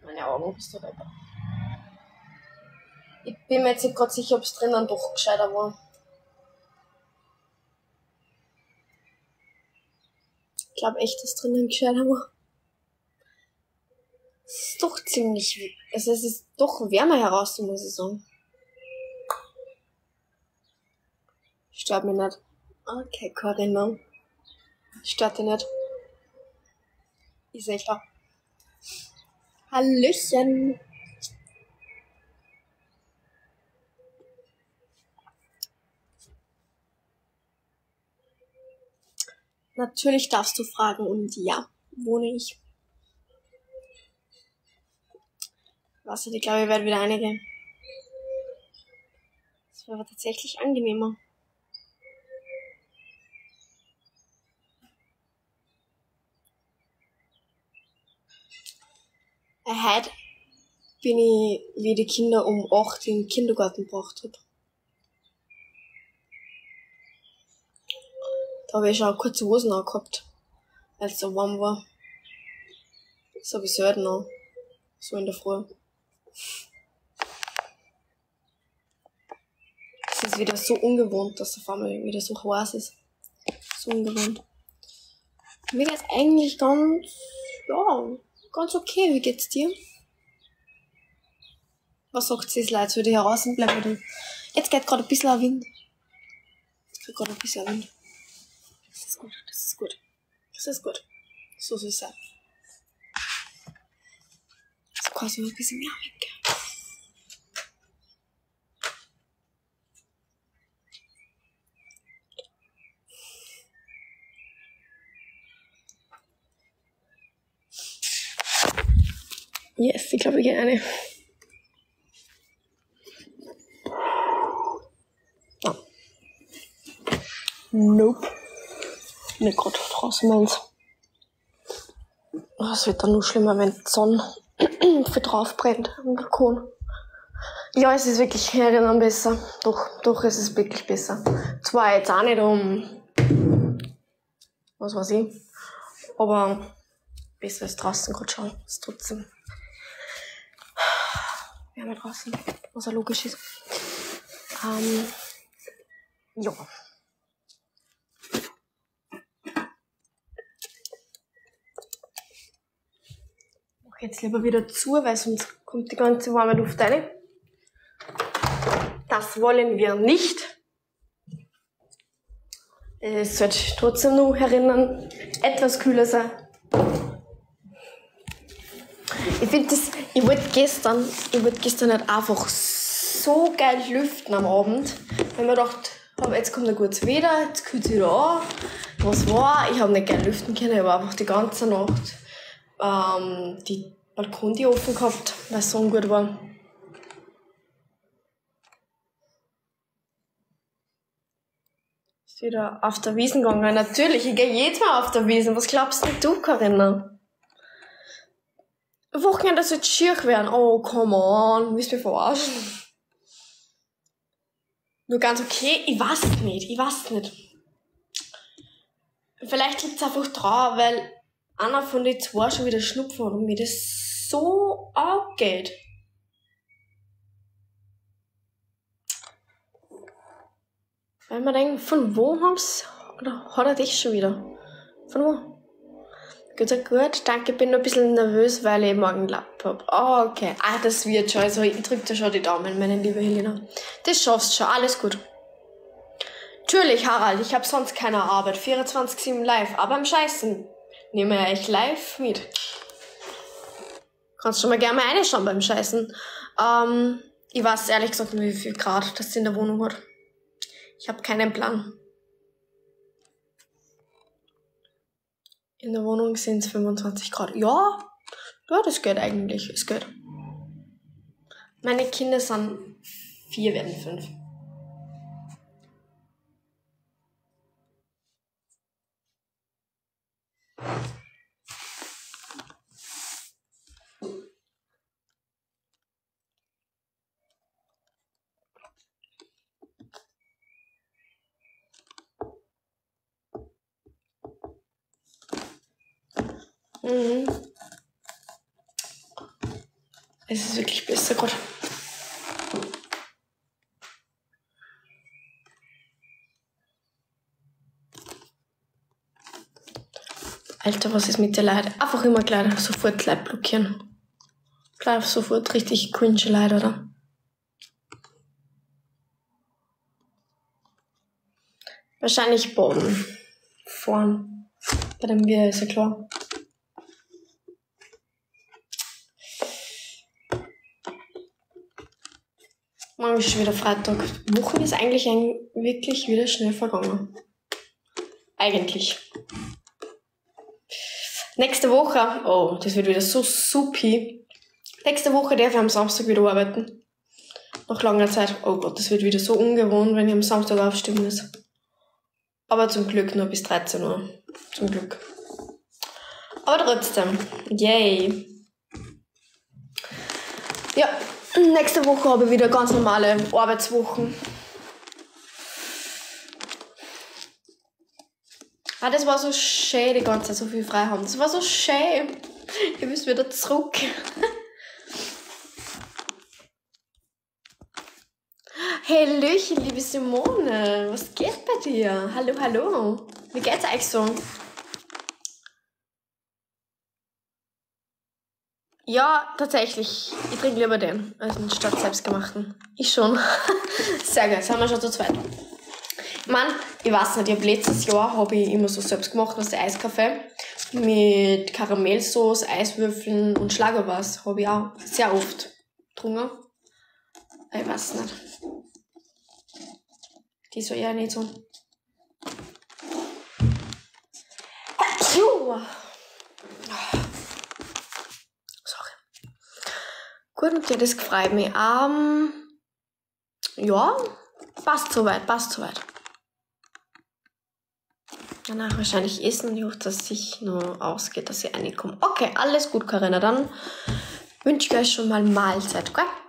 Meine Augen bist du dabei. Ich bin mir jetzt nicht gerade sicher, ob es drinnen doch gescheiter war. Ich glaube echt, dass drinnen gescheiter war. Es ist doch ziemlich... Also es ist doch wärmer heraus, muss ich sagen. Stört mich nicht. Okay, Corinna. Stört dich nicht. Ich sehe da. Hallöchen. Natürlich darfst du fragen und ja, wohne ich. Was, ich glaube, ich werde wieder einige. Das wäre aber tatsächlich angenehmer. Heute bin ich, wie die Kinder um 8 in den Kindergarten gebracht habe. Da habe ich schon kurze Hosen angehabt, weil es so warm war. Das habe ich selten an. So in der Früh. Es ist wieder so ungewohnt, dass auf einmal wieder so heiß ist. So ungewohnt. Mir geht's eigentlich ganz okay. Wie geht's dir? Was sagt sie, Leute? Soll ich hier draußen bleiben? Oder? Jetzt geht gerade ein bisschen ein Wind. Das ist gut, das ist gut. Das ist gut. So soll es sein. So kannst du ein bisschen mehr weggehen. Yes, ich glaube, ich gehe eine. Oh. Nope. Nicht gerade draußen meins. Es wird dann noch schlimmer, wenn die Sonne viel drauf brennt am Balkon. Ja, es ist wirklich herinnen besser. Doch, es ist wirklich besser. Zwar jetzt auch nicht was weiß ich, aber besser als draußen gerade schon. Ist trotzdem wärmer draußen, was auch logisch ist. Ja. Mach jetzt lieber wieder zu, weil sonst kommt die ganze warme Luft rein. Das wollen wir nicht. Es sollte trotzdem noch herinnen etwas kühler sein. Ich wollte gestern halt einfach so geil lüften am Abend, weil mir gedacht habe, jetzt kommt ein gutes Wetter, jetzt kühlt es wieder an. Was war? Ich habe nicht geil lüften können, ich habe einfach die ganze Nacht die Balkon offen gehabt, weil es so ungut war. Ist wieder auf der Wiesn gegangen. Natürlich, ich gehe jedes Mal auf der Wiesn. Was glaubst denn du, Corinna? Wochenende soll schier werden. Oh, come on. Willst du mich verarschen? Nur ganz okay. Ich weiß nicht. Vielleicht liegt es einfach dran, weil einer von den zwei schon wieder Schnupfen hat und mir das so abgeht. Weil man denkt, von wo haben's, oder hat er dich schon wieder? Von wo? Gut, danke, ich bin noch ein bisschen nervös, weil ich morgen Lab hab. Oh, okay. Das wird schon, also ich drück dir schon die Daumen, meine liebe Helena. Das schaffst schon, alles gut. Natürlich, Harald, ich hab sonst keine Arbeit, 24/7 live, aber am Scheißen nehme ich euch live mit. Kannst schon mal gerne mal reinschauen beim Scheißen. Ich weiß ehrlich gesagt nicht, wie viel Grad das in der Wohnung hat. Ich habe keinen Plan. In der Wohnung sind es 25 Grad. Ja, das geht eigentlich. Es geht. Meine Kinder sind 4, werden 5. Es ist wirklich besser gerade. Alter, was ist mit der Leute? Einfach immer gleich sofort Leute blockieren. Gleich sofort richtig cringe Leute, oder? Wahrscheinlich Boden. Vorn. Bei dem Bier ist ja klar. Morgen ist schon wieder Freitag. Wochen ist eigentlich wirklich wieder schnell vergangen. Eigentlich. Nächste Woche, oh, das wird wieder so supi. Nächste Woche darf ich am Samstag wieder arbeiten. Nach langer Zeit. Oh Gott, das wird wieder so ungewohnt, wenn ich am Samstag aufstehen muss. Aber zum Glück nur bis 13 Uhr. Zum Glück. Aber trotzdem. Yay. Ja, nächste Woche habe ich wieder ganz normale Arbeitswochen. Ah, das war so schön, die ganze Zeit so viel frei haben. Das war so schön. Ihr müsst wieder zurück. Hallöchen, liebe Simone. Was geht bei dir? Hallo, hallo. Wie geht's euch so? Ja, tatsächlich. Ich trinke lieber den als den statt selbstgemachten. Ich schon. Sehr geil, sind wir schon zu zweit. Mann, ich weiß nicht, letztes Jahr habe ich immer so selbst gemacht, was der Eiskaffee mit Karamellsauce, Eiswürfeln und Schlagerwas habe ich auch sehr oft getrunken. Ich weiß nicht. Die ist so eher nicht so. Sorry. Gut, und ja, das freut mich. Ja, passt soweit. Danach wahrscheinlich essen und ich hoffe, dass es sich nur ausgeht, dass ich reinkomme. Okay, alles gut, Carina. Dann wünsche ich euch schon mal Mahlzeit, gell?